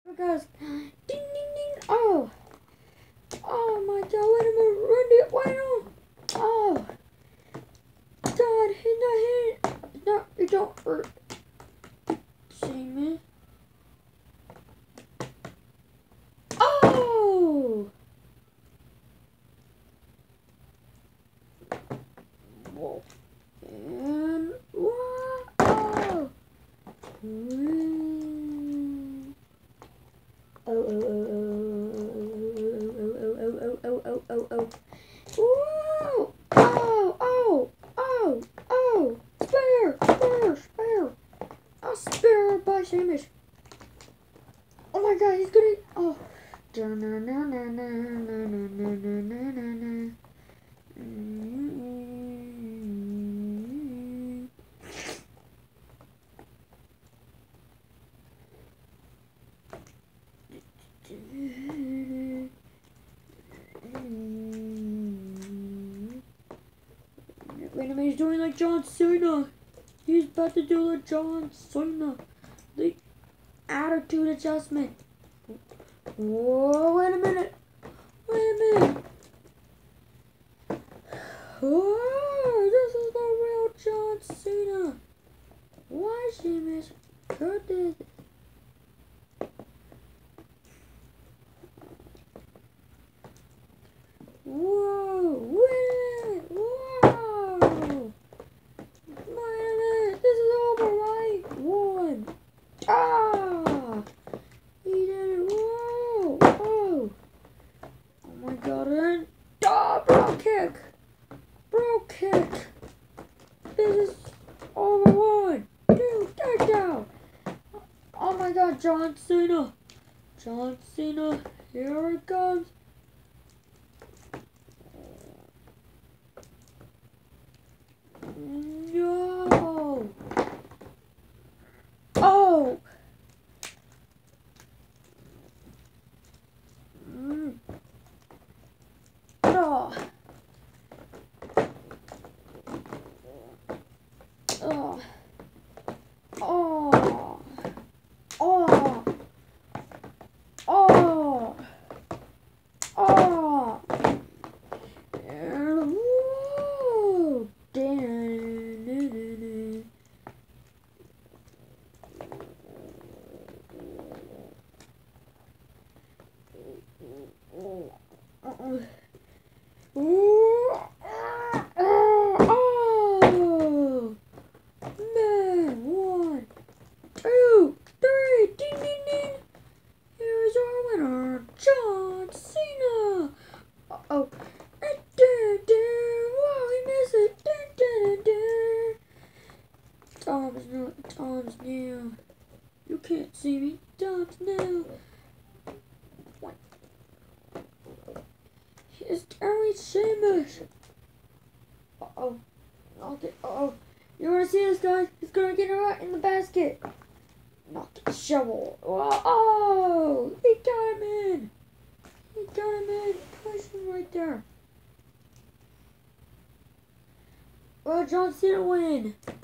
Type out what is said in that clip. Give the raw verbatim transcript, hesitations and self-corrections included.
Guys, ding ding ding. Oh, oh my God! Wait a minute, Randy. Wait no. Oh, God, he's not hitting. No, you don't hurt. See me? Oh. Whoa. And what? Oh. Oh, oh, oh, oh, oh, oh, oh, oh, oh, oh, oh. Whoa! Oh, oh, oh, oh! Spare, spare, spare! A spare by Seamus. Oh my God, he's gonna. Oh. Wait a minute, he's doing like John Cena. He's about to do like John Cena. The attitude adjustment. Whoa, wait a minute. Wait a minute. Whoa, this is the real John Cena. Why, Seamus? Who did this? Whoa, wait a minute. Whoa. Wait a minute. This is over, right? One. Ah. He did it. Whoa. Whoa. Oh my God. And ah, bro kick. Bro kick. This is over. One. Two. Takedown. Oh my God. John Cena. John Cena. Here it comes. No. Oh. Mm. Oh. Oh. Oh. Oh. Oh. Oh. And whoa. Damn. Oh, man, one, two, three, ding, ding, ding. Here's our winner, John Cena. Uh-oh. Whoa, he missed it. Tom's new. Tom's new. You can't see me. Tom's new. It's Terry Seamus. Uh oh. Okay. Uh oh. You wanna see this, guys? He's gonna get it right in the basket. Not the shovel. Oh, he got him in. He got him in. Push him right there. Well, John Cena win.